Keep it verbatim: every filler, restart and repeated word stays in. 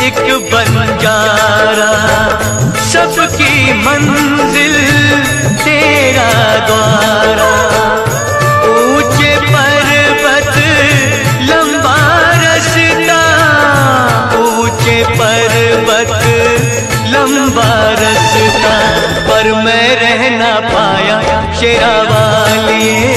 एक बंजारा, सबकी मंजिल तेरा द्वारा। ऊंचे पर्वत लंबा रास्ता, ऊंचे पर्वत लंबा रास्ता, पर मैं रह ना पाया शेरा वाली।